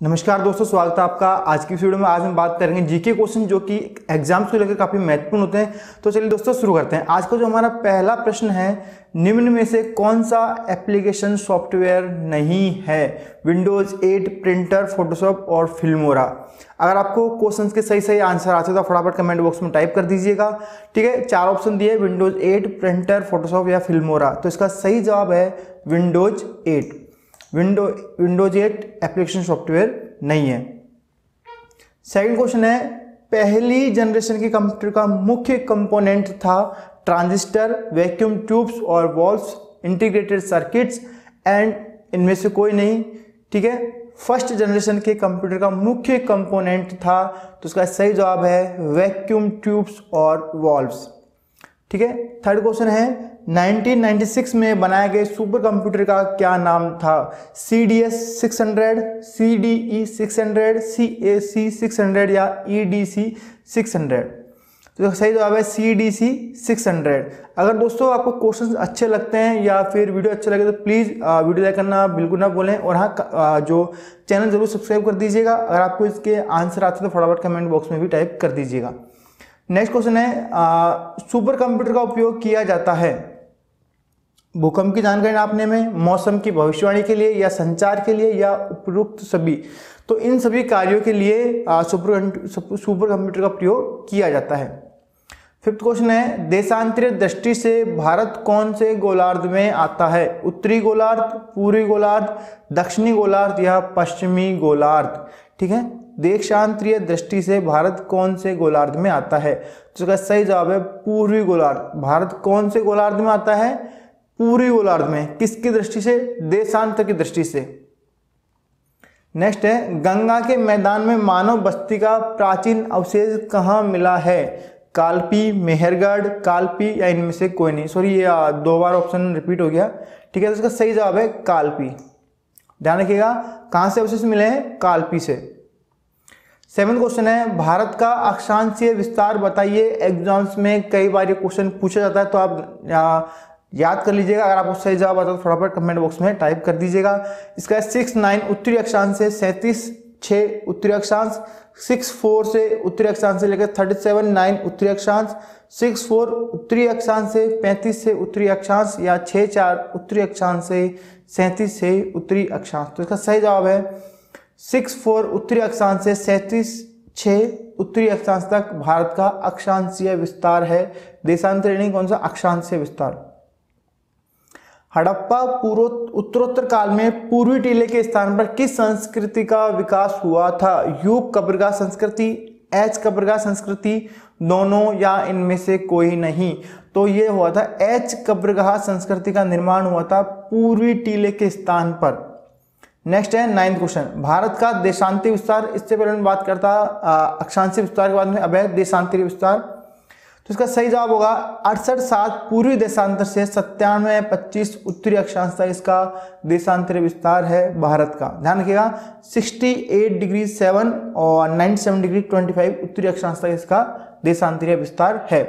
नमस्कार दोस्तों, स्वागत है आपका आज की वीडियो में। आज हम बात करेंगे जीके क्वेश्चन जो कि एग्जाम्स को लेकर काफी महत्वपूर्ण होते हैं। तो चलिए दोस्तों शुरू करते हैं। आज का जो हमारा पहला प्रश्न है, निम्न में से कौन सा एप्लीकेशन सॉफ्टवेयर नहीं है? विंडोज 8 प्रिंटर, फोटोशॉप और फिल्मोरा। अगर आपको क्वेश्चंस के सही आंसर आते हैं तो फटाफट कमेंट बॉक्स में टाइप कर दीजिएगा। ठीक है, 4 ऑप्शन दिए, विंडोज 8 प्रिंटर, फोटोशॉप या फिल्मोरा। तो इसका सही जवाब है विंडोज 8। विंडोज 8 एप्लीकेशन सॉफ्टवेयर नहीं है। सेकंड क्वेश्चन है, पहली जनरेशन के कंप्यूटर का मुख्य कंपोनेंट था ट्रांजिस्टर, वैक्यूम ट्यूब्स और वॉल्व्स, इंटीग्रेटेड सर्किट्स एंड इनमें से कोई नहीं। ठीक है, फर्स्ट जनरेशन के कंप्यूटर का मुख्य कंपोनेंट था, तो उसका सही जवाब है वैक्यूम ट्यूब्स और वॉल्व्स। ठीक है, थर्ड क्वेश्चन है, 1996 में बनाए गए सुपर कंप्यूटर का क्या नाम था? CDS 600, CDE 600, CAC 600 या EDC 600। तो सही जवाब है CDC 600। अगर दोस्तों आपको क्वेश्चन अच्छे लगते हैं या फिर वीडियो अच्छा लगे तो प्लीज़ वीडियो लाइक करना बिल्कुल ना भूलें, और हाँ जो चैनल जरूर सब्सक्राइब कर दीजिएगा। अगर आपको इसके आंसर आते तो फटाफट कमेंट बॉक्स में भी टाइप कर दीजिएगा। नेक्स्ट क्वेश्चन है, सुपर कंप्यूटर का उपयोग किया जाता है भूकंप की जानकारी नापने में, मौसम की भविष्यवाणी के लिए या संचार के लिए या उपयुक्त सभी। तो इन सभी कार्यों के लिए सुपर कंप्यूटर का प्रयोग किया जाता है। फिफ्थ क्वेश्चन है, देशांतरीय दृष्टि से भारत कौन से गोलार्ध में आता है? उत्तरी गोलार्ध, पूर्वी गोलार्ध, दक्षिणी गोलार्ध या पश्चिमी गोलार्ध। ठीक है, देशांतरीय दृष्टि से भारत कौन से गोलार्ध में आता है? तो इसका सही जवाब है पूर्वी गोलार्ध। भारत कौन से गोलार्ध में आता है? पूर्वी गोलार्ध में। किसकी दृष्टि से? देशांतर की दृष्टि से। नेक्स्ट है, गंगा के मैदान में मानव बस्ती का प्राचीन अवशेष कहाँ मिला है? कालपी, मेहरगढ़, कालपी या इनमें से कोई नहीं। सॉरी, ये 2 बार ऑप्शन रिपीट हो गया। ठीक है, तो इसका सही जवाब है कालपी। ध्यान रखिएगा, कहां से अवशेष मिले हैं? कालपी से। 7th क्वेश्चन है, भारत का अक्षांशीय विस्तार बताइए। एग्जाम्स में कई बार ये क्वेश्चन पूछा जाता है, तो आप याद कर लीजिएगा। अगर आपको सही जवाब आता है तो फटाफट कमेंट बॉक्स में टाइप कर दीजिएगा। इसका 6-9 उत्तरी अक्षांश से, 37-6 उत्तरी अक्षांश, 6-4 से उत्तरी अक्षांश से लेकर 37-9 उत्तरी अक्षांश, 6-4 उत्तरी अक्षांश से 35 से उत्तरी अक्षांश या 6-4 उत्तरी अक्षांश से 37 से उत्तरी अक्षांश। तो इसका सही जवाब है 6-4 उत्तरी अक्षांश से 37-6 उत्तरी अक्षांश तक भारत का अक्षांशीय विस्तार है। देशांतर नहीं, कौन सा? अक्षांशीय विस्तार। हड़प्पा उत्तरोत्तर काल में पूर्वी टीले के स्थान पर किस संस्कृति का विकास हुआ था? युग कब्रगाह संस्कृति, एच कब्रगाह संस्कृति, दोनों या इनमें से कोई नहीं। तो ये हुआ था एच कब्रगाह संस्कृति का निर्माण हुआ था पूर्वी टीले के स्थान पर। नेक्स्ट है 9th क्वेश्चन, भारत का देशांतरीय विस्तार। इससे पहले मैं बात करता अक्षांशीय विस्तार के बाद में, अब है देशांतरीय विस्तार। तो इसका सही जवाब होगा 68-7 पूर्वी देशांतर से 97-25 उत्तरी अक्षांश तक इसका देशांतरीय विस्तार है भारत का। ध्यान रखिएगा, 68°7 और 97°25 उत्तरी अक्षांश तक इसका देशांतरीय विस्तार है।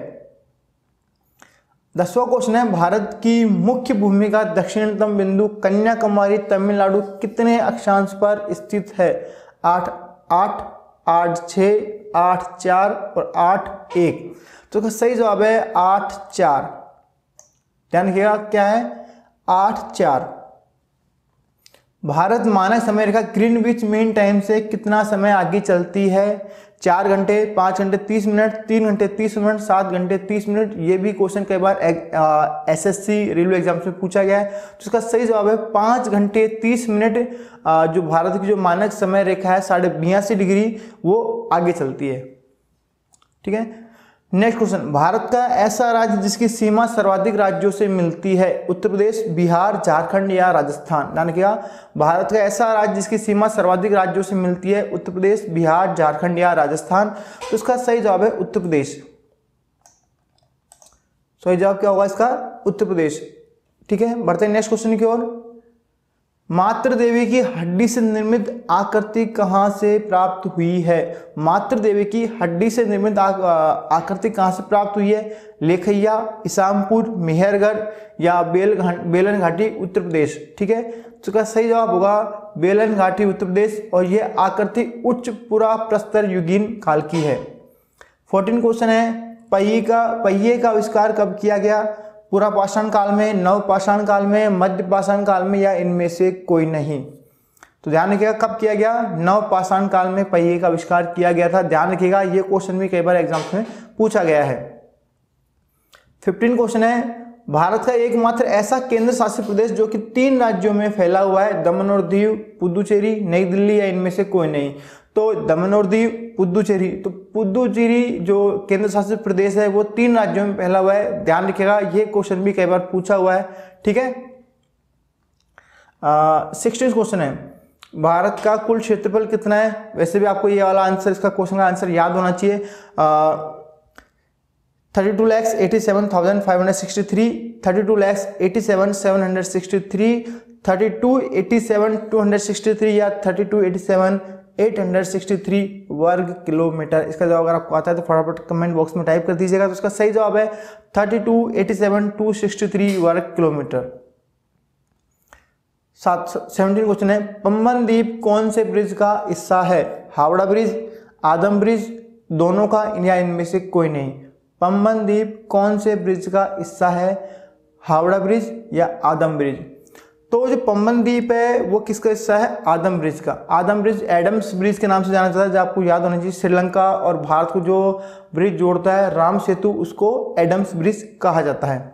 10वां क्वेश्चन है, भारत की मुख्य भूमि का दक्षिणतम बिंदु कन्याकुमारी तमिलनाडु कितने अक्षांश पर स्थित है? 8-8, 8-6, 8-4 और 8-1। तो सही जवाब है 8-4। ध्यान रखिएगा, क्या है? 8-4। भारत मानक समय रेखा ग्रीनविच मीन टाइम से कितना समय आगे चलती है? 4 घंटे, 5 घंटे 30 मिनट, 3 घंटे 30 मिनट, 7 घंटे 30 मिनट। ये भी क्वेश्चन कई बार SSC रेलवे एग्जाम में पूछा गया है। तो इसका सही जवाब है 5 घंटे 30 मिनट। जो भारत की जो मानक समय रेखा है 82.5 डिग्री, वो आगे चलती है। ठीक है, नेक्स्ट क्वेश्चन, भारत का ऐसा राज्य जिसकी सीमा सर्वाधिक राज्यों से मिलती है? उत्तर प्रदेश, बिहार, झारखंड या राजस्थान। ध्यान रखिएगा, भारत का ऐसा राज्य जिसकी सीमा सर्वाधिक राज्यों से मिलती है? उत्तर प्रदेश, बिहार, झारखंड या राजस्थान। तो इसका सही जवाब है उत्तर प्रदेश। सही जवाब क्या होगा इसका? उत्तर प्रदेश। ठीक है, बढ़ते हैं नेक्स्ट क्वेश्चन की ओर। मातृ देवी की हड्डी से निर्मित आकृति कहाँ से प्राप्त हुई है? मातृ देवी की हड्डी से निर्मित आकृति कहाँ से प्राप्त हुई है? लेखैया, इसामपुर, मेहरगढ़ या बेलन घाटी उत्तर प्रदेश। ठीक है, तो इसका सही जवाब होगा बेलन घाटी उत्तर प्रदेश, और यह आकृति उच्च पुरा प्रस्तर युगीन काल की है। 14 क्वेश्चन है, पहिए का आविष्कार कब किया गया? पुरा पाषाण काल में, नव पाषाण काल में, मध्य पाषाण काल में या इनमें से कोई नहीं? तो ध्यान रखिएगा कब किया गया? नव पाषाण काल में पहिए का आविष्कार किया गया था। ध्यान रखिएगा ये क्वेश्चन भी कई बार एग्जाम्स में पूछा गया है। 15 क्वेश्चन है, भारत का एकमात्र ऐसा केंद्र शासित प्रदेश जो कि 3 राज्यों में फैला हुआ है, दमन और दीव, पुदुचेरी, नई दिल्ली या इनमें से कोई नहीं? तो दमन और दीव, पुदुचेरी। तो पुदुचेरी जो केंद्र शासित प्रदेश है वो 3 राज्यों में फैला हुआ है। ध्यान रखिएगा ये क्वेश्चन भी कई बार पूछा हुआ है। ठीक है, 16 क्वेश्चन है, भारत का कुल क्षेत्रफल कितना है? वैसे भी आपको ये वाला आंसर, इसका क्वेश्चन का आंसर याद होना चाहिए। 32,87,563, 32,87,763, 32,87,263 या 32,87,863 वर्ग किलोमीटर। इसका जवाब अगर आपको आता है तो फटाफट कमेंट बॉक्स में टाइप कर दीजिएगा। तो इसका सही जवाब है 32,87,263 वर्ग किलोमीटर। 17 क्वेश्चन है, पम्बन द्वीप कौन से ब्रिज का हिस्सा है? हावड़ा ब्रिज, आदम ब्रिज, दोनों का या इनमें से कोई नहीं? पम्बन द्वीप कौन से ब्रिज का हिस्सा है? हावड़ा ब्रिज या आदम ब्रिज? तो जो पम्बन द्वीप है वो किसका हिस्सा है? आदम ब्रिज का। आदम ब्रिज एडम्स ब्रिज के नाम से जाना जाता है, जो आपको याद होना चाहिए। श्रीलंका और भारत को जो ब्रिज जोड़ता है, राम सेतु, उसको एडम्स ब्रिज कहा जाता है।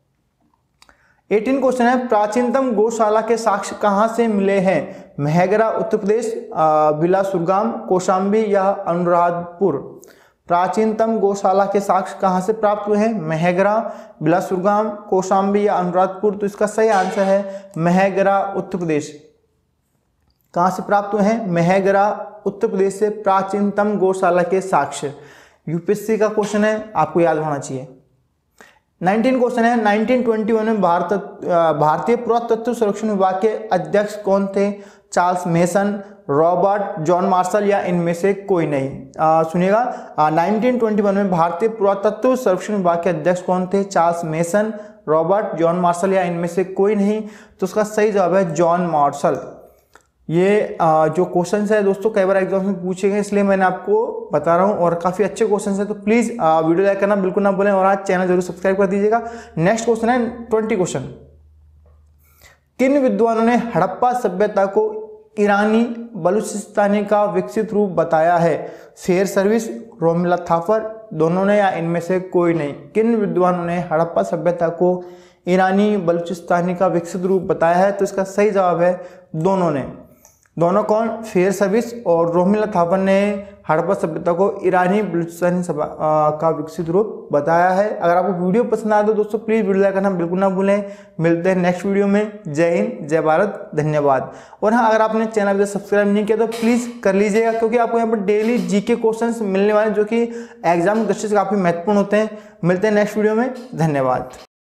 18 क्वेश्चन है, प्राचीनतम गौशाला के साक्ष्य कहाँ से मिले हैं? मेहगरा उत्तर प्रदेश, बिलासुरगाम, कौशाम्बी या अनुराधपुर? प्राचीनतम गौशाला के साक्ष्य कहाँ से प्राप्त हुए हैं? मेहगरा, बिलासुरगाम, कौशाम्बी या अनुराधपुर? तो इसका सही आंसर है मेहगरा उत्तर प्रदेश। कहाँ से प्राप्त हुए हैं? मेहगरा उत्तर प्रदेश से प्राचीनतम गौशाला के साक्ष्य। यूपीएससी का क्वेश्चन है, आपको याद होना चाहिए। 19 क्वेश्चन है, 1921 में भारतीय पुरातत्व संरक्षण विभाग के अध्यक्ष कौन थे? Charles Mason, Robert, John Marshall या इनमें से कोई नहीं? सुनिएगा, 1921 में भारतीय पुरातत्व संरक्षण विभाग के अध्यक्ष कौन थे? Charles Mason, Robert, John Marshall या इनमें से कोई नहीं? तो उसका सही जवाब है जॉन मार्शल। ये जो क्वेश्चन है दोस्तों कई बार एग्जाम में पूछे गए, इसलिए मैंने आपको बता रहा हूँ, और काफ़ी अच्छे क्वेश्चन है। तो प्लीज़ वीडियो लाइक करना बिल्कुल ना भूलें, और आज चैनल जरूर सब्सक्राइब कर दीजिएगा। नेक्स्ट क्वेश्चन है 20 क्वेश्चन, किन विद्वानों ने हड़प्पा सभ्यता को ईरानी बलूचिस्तानी का विकसित रूप बताया है? फेयर सर्विस, रोमिला थापर, दोनों ने या इनमें से कोई नहीं? किन विद्वानों ने हड़प्पा सभ्यता को ईरानी बलूचिस्तानी का विकसित रूप बताया है? तो इसका सही जवाब है दोनों ने। दोनों कौन? फेयर सर्विस और रोमिला थापर ने हड़प्पा सभ्यता को ईरानी बलूचिस्तानी का विकसित रूप बताया है। अगर आपको वीडियो पसंद आए तो दोस्तों प्लीज़ वीडियो लाइक करना बिल्कुल ना भूलें। मिलते हैं नेक्स्ट वीडियो में। जय हिंद, जय भारत, धन्यवाद। और हाँ, अगर आपने चैनल को सब्सक्राइब नहीं किया तो प्लीज़ कर लीजिएगा, क्योंकि आपको यहाँ पर डेली जीके क्वेश्चन मिलने वाले जो कि एग्जाम दृष्टि से काफ़ी महत्वपूर्ण होते हैं। मिलते हैं नेक्स्ट वीडियो में। धन्यवाद।